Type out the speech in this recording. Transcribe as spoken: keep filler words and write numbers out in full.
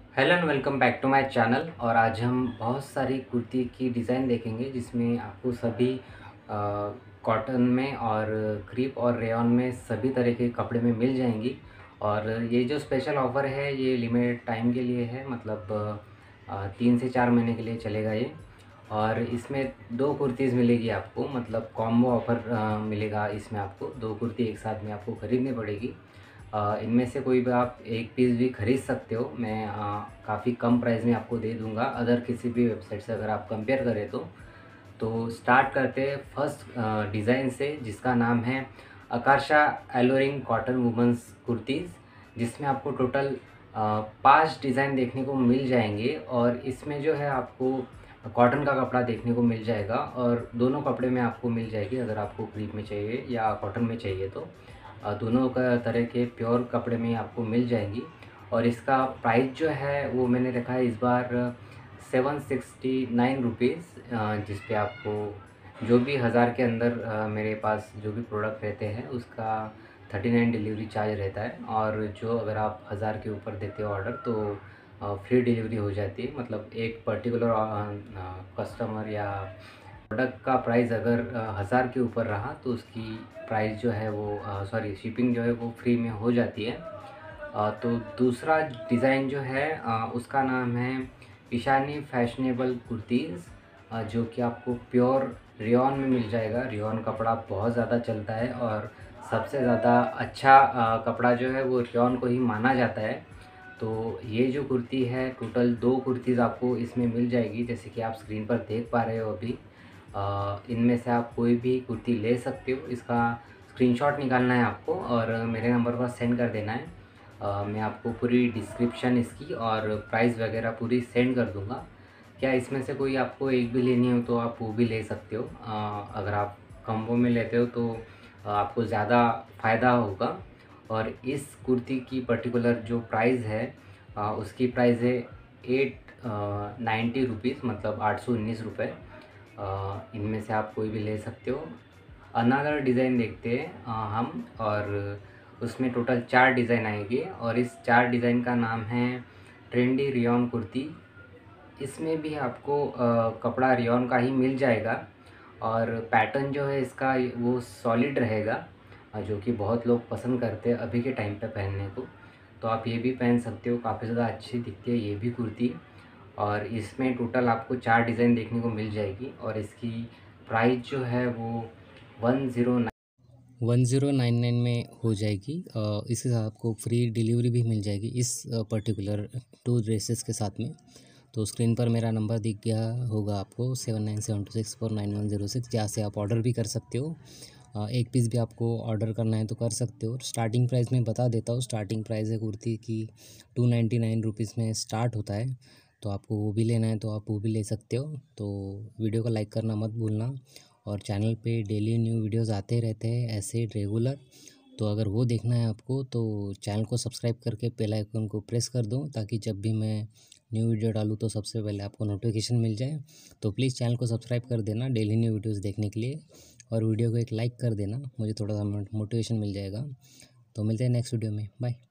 Hello and welcome back to my channel. और आज हम बहुत सारी कुर्ती की डिज़ाइन देखेंगे जिसमें आपको सभी कॉटन में और क्रीप और रेयॉन में सभी तरह के कपड़े में मिल जाएंगी। और ये जो स्पेशल ऑफ़र है ये लिमिटेड टाइम के लिए है, मतलब अ, तीन से चार महीने के लिए चलेगा ये। और इसमें दो कुर्तीज़ मिलेगी आपको, मतलब कॉम्बो ऑफ़र मिलेगा। इसमें आपको दो कुर्ती एक साथ में आपको ख़रीदनी पड़ेगी। अ, इनमें से कोई भी आप एक पीस भी ख़रीद सकते हो। मैं अ, काफ़ी कम प्राइस में आपको दे दूँगा अदर किसी भी वेबसाइट से अगर आप कंपेयर करें तो। तो स्टार्ट करते हैं फर्स्ट डिज़ाइन से, जिसका नाम है Aakasha alluring cotton women's kurtis, जिसमें आपको टोटल पाँच डिज़ाइन देखने को मिल जाएंगे। और इसमें जो है आपको कॉटन का कपड़ा देखने को मिल जाएगा और दोनों कपड़े में आपको मिल जाएगी। अगर आपको क्रीप में चाहिए या कॉटन में चाहिए तो अ, दोनों का तरह के प्योर कपड़े में आपको मिल जाएंगी। और इसका प्राइस जो है वो मैंने रखा है इस बार सेवन सिक्सटी नाइन रुपीज़, जिस पे आपको जो भी हज़ार के अंदर अ, मेरे पास जो भी प्रोडक्ट रहते हैं उसका थर्टी नाइन डिलीवरी चार्ज रहता है। और जो अगर आप हज़ार के ऊपर देते हो ऑर्डर तो फ्री डिलीवरी हो जाती है। मतलब एक पर्टिकुलर कस्टमर या प्रोडक्ट का प्राइस अगर हज़ार के ऊपर रहा तो उसकी प्राइस जो है वो सॉरी शिपिंग जो है वो फ्री में हो जाती है। अ, तो दूसरा डिज़ाइन जो है अ, उसका नाम है ईशानी फैशनेबल कुर्तीज़, अ, जो कि आपको प्योर रेयॉन में मिल जाएगा। रेयॉन कपड़ा बहुत ज़्यादा चलता है और सबसे ज़्यादा अच्छा अ, कपड़ा जो है वो रेयॉन को ही माना जाता है। तो ये जो कुर्ती है टोटल दो कुर्तीज़ आपको इसमें मिल जाएगी, जैसे कि आप स्क्रीन पर देख पा रहे हो अभी। अ, इनमें से आप कोई भी कुर्ती ले सकते हो। इसका स्क्रीनशॉट निकालना है आपको और मेरे नंबर पर सेंड कर देना है। अ, मैं आपको पूरी डिस्क्रिप्शन इसकी और प्राइस वगैरह पूरी सेंड कर दूँगा। क्या इसमें से कोई आपको एक भी लेनी हो तो आप वो भी ले सकते हो। अ, अगर आप कॉम्बो में लेते हो तो अ, आपको ज़्यादा फ़ायदा होगा। और इस कुर्ती की पर्टिकुलर जो प्राइस है अ, उसकी प्राइस है एट नाइन्टी रुपीज़, मतलब आठ सौ उन्नीस रुपये। अ, इनमें से आप कोई भी ले सकते हो। अनदर डिज़ाइन देखते हैं अ, हम, और उसमें टोटल चार डिज़ाइन आएंगे। और इस चार डिज़ाइन का नाम है ट्रेंडी रियॉन कुर्ती। इसमें भी आपको अ, कपड़ा रियॉन का ही मिल जाएगा। और पैटर्न जो है इसका वो सॉलिड रहेगा, अ, जो कि बहुत लोग पसंद करते हैं अभी के टाइम पे पहनने को। तो आप ये भी पहन सकते हो, काफ़ी ज़्यादा अच्छी दिखती है ये भी कुर्ती। और इसमें टोटल आपको चार डिज़ाइन देखने को मिल जाएगी और इसकी प्राइस जो है वो one zero one zero nine nine में हो जाएगी। अ, इसके साथ आपको फ्री डिलीवरी भी मिल जाएगी इस पर्टिकुलर टू ड्रेसेस के साथ में। तो स्क्रीन पर मेरा नंबर दिख गया होगा आपको, seven nine seven two six four nine one zero six, जहाँ से आप ऑर्डर भी कर सकते हो। अ, एक पीस भी आपको ऑर्डर करना है तो कर सकते हो। स्टार्टिंग प्राइस मैं बता देता हूँ। स्टार्टिंग प्राइस है कुर्ती की टू नाइन्टी नाइन रुपीज़ में स्टार्ट होता है। तो आपको वो भी लेना है तो आप वो भी ले सकते हो। तो वीडियो को लाइक करना मत भूलना। और चैनल पे डेली न्यू वीडियोस आते रहते हैं ऐसे रेगुलर। तो अगर वो देखना है आपको तो चैनल को सब्सक्राइब करके बेल आइकन को प्रेस कर दो, ताकि जब भी मैं न्यू वीडियो डालूँ तो सबसे पहले आपको नोटिफिकेशन मिल जाए। तो प्लीज़ चैनल को सब्सक्राइब कर देना डेली न्यू वीडियोस देखने के लिए। और वीडियो को एक लाइक कर देना, मुझे थोड़ा सा मोटिवेशन मिल जाएगा। तो मिलते हैं नेक्स्ट वीडियो में, बाय।